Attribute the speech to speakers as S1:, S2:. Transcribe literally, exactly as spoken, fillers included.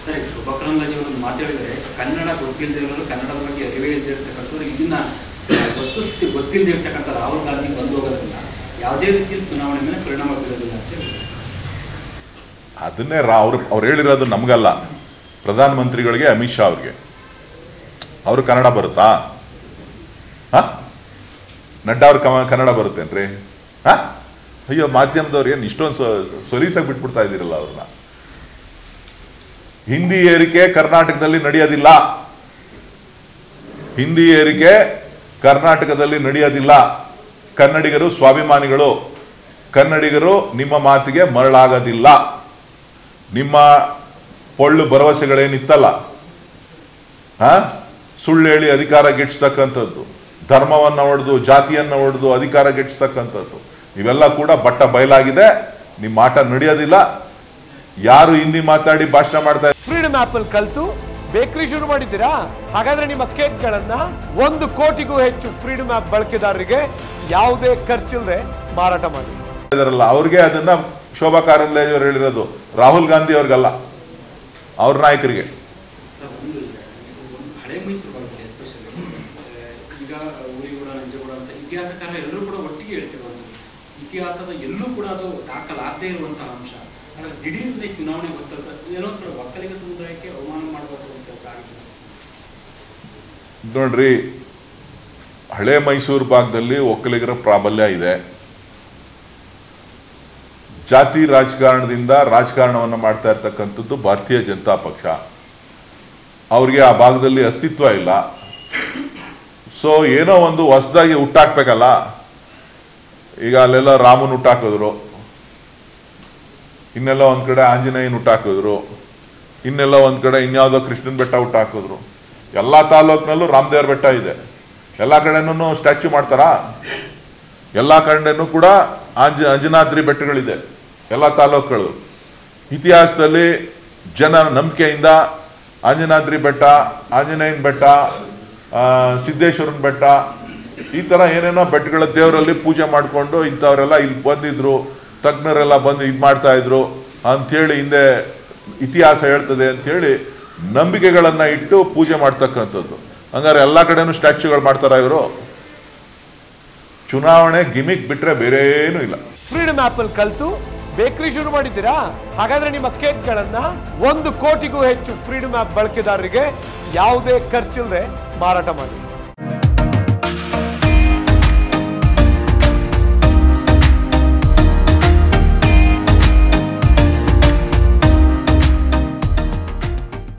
S1: ಸರಿ, ಶೋಭಾ ಕರಂದ್ಲಾಜೆ ಒಂದು ಮಾತಾಡಿದರೆ ಕನ್ನಡ ಗೊತ್ತಿಲ್ಲದೆ ಇರೋರು, ಕನ್ನಡದ ಬಗ್ಗೆ ಅರಿವೇ ಇಲ್ಲದೆ ಇರ್ತಕ್ಕಂಥವ್ರು, ಇದನ್ನ ವಸ್ತುಸ್ಥಿತಿ ಗೊತ್ತಿಲ್ಲದೆ ಇರ್ತಕ್ಕಂಥ ರಾಹುಲ್ ಗಾಂಧಿ ಬಂದು ಹೋಗೋದ್ರಿಂದ ಯಾವುದೇ ರೀತಿಯಲ್ಲಿ ಚುನಾವಣೆ ಮೇಲೆ ಪರಿಣಾಮ ಬೀರೋದಿಲ್ಲ ಅಂತ ಹೇಳಿ
S2: ಅದನ್ನೇ ರಾ ಅವ್ರು ಅವ್ರು ಹೇಳಿರೋದು ನಮಗಲ್ಲ, ಪ್ರಧಾನಮಂತ್ರಿಗಳಿಗೆ, ಅಮಿತ್ ಶಾ ಅವ್ರಿಗೆ. ಅವರು ಕನ್ನಡ ಬರುತ್ತಾ? ಹ ನಡ್ಡಾ ಅವ್ರ ಕನ್ನಡ ಬರುತ್ತೇನ್ರಿ? ಹ ಅಯ್ಯೋ, ಮಾಧ್ಯಮದವ್ರು ಏನು ಇಷ್ಟೊಂದು ಸೊಲೀಸಾಗಿ ಬಿಟ್ಬಿಡ್ತಾ ಇದ್ದೀರಲ್ಲ ಅವ್ರನ್ನ. ಹಿಂದಿ ಏರಿಕೆ ಕರ್ನಾಟಕದಲ್ಲಿ ನಡೆಯೋದಿಲ್ಲ. ಹಿಂದಿ ಏರಿಕೆ ಕರ್ನಾಟಕದಲ್ಲಿ ನಡೆಯೋದಿಲ್ಲ. ಕನ್ನಡಿಗರು ಸ್ವಾಭಿಮಾನಿಗಳು. ಕನ್ನಡಿಗರು ನಿಮ್ಮ ಮಾತಿಗೆ ಮರಳಾಗೋದಿಲ್ಲ. ನಿಮ್ಮ ಪೊಳ್ಳು ಭರವಸೆಗಳೇನಿತ್ತಲ್ಲ, ಹ ಸುಳ್ಳು ಹೇಳಿ ಅಧಿಕಾರ ಗೆಟ್ಟಿಸ್ತಕ್ಕಂಥದ್ದು, ಧರ್ಮವನ್ನ ಹೊಡೆದು, ಜಾತಿಯನ್ನ ಹೊಡೆದು ಅಧಿಕಾರ ಗೆಟ್ಟಿಸ್ತಕ್ಕಂಥದ್ದು, ಇವೆಲ್ಲ ಕೂಡ ಬಟ್ಟ ಬಯಲಾಗಿದೆ. ನಿಮ್ಮ ಆಟ ನಡೆಯೋದಿಲ್ಲ. ಯಾರು ಹಿಂದಿ ಮಾತಾಡಿ ಭಾಷಣ ಮಾಡ್ತಾ
S3: ಫ್ರೀಡಮ್ ಆಪ್ ಅಲ್ಲಿ ಕಲ್ತು ಬೇಕರಿ ಶುರು ಮಾಡಿದ್ದೀರಾ? ಹಾಗಾದ್ರೆ ನಿಮ್ಮ ಕೇಕ್ಗಳನ್ನ ಒಂದು ಕೋಟಿಗೂ ಹೆಚ್ಚು ಫ್ರೀಡಮ್ ಆಪ್ ಬಳಕೆದಾರರಿಗೆ ಯಾವುದೇ ಖರ್ಚಿಲ್ಲದೆ ಮಾರಾಟ ಮಾಡಿ.
S2: ಅವ್ರಿಗೆ ಅದನ್ನ ಶೋಭಾ ಕಾರಂದ್ಲಾಜೆ ಅವರು ಹೇಳಿರೋದು, ರಾಹುಲ್ ಗಾಂಧಿ ಅವ್ರಿಗಲ್ಲ, ಅವ್ರ ನಾಯಕರಿಗೆ.
S1: ಹಳೆ ಮೈಸೂರು ಭಾಗದಲ್ಲಿ ಎಸ್ಪೆಷಲಿ ಈಗ ಊರಿಗೂಡ, ನಂಜೇಗೌಡ ಅಂತ ಇತಿಹಾಸಕಾರ ಎಲ್ಲರೂ ಕೂಡ ಒಟ್ಟಿಗೆ ಹೇಳ್ತಿರುವಂಥದ್ದು. ಇತಿಹಾಸದ ಎಲ್ಲೂ ಕೂಡ ಅದು ದಾಖಲಾಗದೇ ಇರುವಂತಹ ಅಂಶ. ಆದರೆ ದಿಢೀರ್ನೆ ಚುನಾವಣೆ ಗೊತ್ತಾಗ ಏನೋ ಕೂಡ ಒಕ್ಕಲಿಗ ಸಮುದಾಯಕ್ಕೆ ಅವಮಾನ ಮಾಡಬೇಕು ಅಂತ ಆಗಿದೆ.
S2: ನೋಡ್ರಿ, ಹಳೆ ಮೈಸೂರು ಭಾಗದಲ್ಲಿ ಒಕ್ಕಲಿಗರ ಪ್ರಾಬಲ್ಯ ಇದೆ. ಜಾತಿ ರಾಜಕಾರಣದಿಂದ ರಾಜಕಾರಣವನ್ನು ಮಾಡ್ತಾ ಇರ್ತಕ್ಕಂಥದ್ದು ಭಾರತೀಯ ಜನತಾ ಪಕ್ಷ. ಅವ್ರಿಗೆ ಆ ಭಾಗದಲ್ಲಿ ಅಸ್ತಿತ್ವ ಇಲ್ಲ. ಸೊ ಏನೋ ಒಂದು ಹೊಸದಾಗಿ ಹುಟ್ಟಾಕ್ಬೇಕಲ್ಲ. ಈಗ ಅಲ್ಲೆಲ್ಲ ರಾಮನ್ ಹುಟ್ಟಾಕಿದ್ರು, ಇನ್ನೆಲ್ಲ ಒಂದ್ ಕಡೆ ಆಂಜನೇಯನ್ ಹುಟ್ಟಾಕಿದ್ರು, ಇನ್ನೆಲ್ಲ ಒಂದ್ ಕಡೆ ಇನ್ಯಾವುದೋ ಕೃಷ್ಣನ್ ಬೆಟ್ಟ ಹುಟ್ಟಾಕಿದ್ರು. ಎಲ್ಲಾ ತಾಲೂಕಿನಲ್ಲೂ ರಾಮದೇವ್ರ ಬೆಟ್ಟ ಇದೆ. ಎಲ್ಲಾ ಕಡೆನೂ ಸ್ಟ್ಯಾಚ್ಯೂ ಮಾಡ್ತಾರಾ? ಎಲ್ಲಾ ಕಡೆನೂ ಕೂಡ ಆಂಜ ಅಂಜನಾದ್ರಿ ಬೆಟ್ಟಗಳಿದೆ ಎಲ್ಲ ತಾಲೂಕುಗಳು. ಇತಿಹಾಸದಲ್ಲಿ ಜನ ನಂಬಿಕೆಯಿಂದ ಅಂಜನಾದ್ರಿ ಬೆಟ್ಟ, ಆಂಜನೇಯನ ಬೆಟ್ಟ, ಸಿದ್ದೇಶ್ವರನ ಬೆಟ್ಟ, ಈ ತರ ಏನೇನೋ ಬೆಟ್ಟಗಳ ದೇವರಲ್ಲಿ ಪೂಜೆ ಮಾಡಿಕೊಂಡು ಇಂಥವರೆಲ್ಲ ಇಲ್ಲಿ ಬಂದಿದ್ರು, ತಜ್ಞರೆಲ್ಲ ಬಂದು ಇದು ಮಾಡ್ತಾ ಇದ್ರು ಅಂಥೇಳಿ ಹಿಂದೆ ಇತಿಹಾಸ ಹೇಳ್ತದೆ ಅಂತೇಳಿ ನಂಬಿಕೆಗಳನ್ನ ಇಟ್ಟು ಪೂಜೆ ಮಾಡ್ತಕ್ಕಂಥದ್ದು. ಹಂಗಾರೆ ಎಲ್ಲಾ ಕಡೆನೂ ಸ್ಟ್ಯಾಚ್ಯೂಗಳು ಮಾಡ್ತಾರ ಇವರು? ಚುನಾವಣೆ ಗಿಮಿಕ್ ಬಿಟ್ರೆ ಬೇರೆ ಏನೂ ಇಲ್ಲ.
S3: ಫ್ರೀಡಮ್ ಆಪ್ ಅಲ್ಲಿ ಕಲ್ತು ಬೇಕರಿ ಶುರು ಮಾಡಿದ್ದೀರಾ? ಹಾಗಾದ್ರೆ ನಿಮ್ಮ ಕೇಕ್ಗಳನ್ನ ಒಂದು ಕೋಟಿಗೂ ಹೆಚ್ಚು ಫ್ರೀಡಮ್ ಆಪ್ ಬಳಕೆದಾರರಿಗೆ ಯಾವುದೇ ಖರ್ಚಿಲ್ಲದೆ ಮಾರಾಟ ಮಾಡಿ.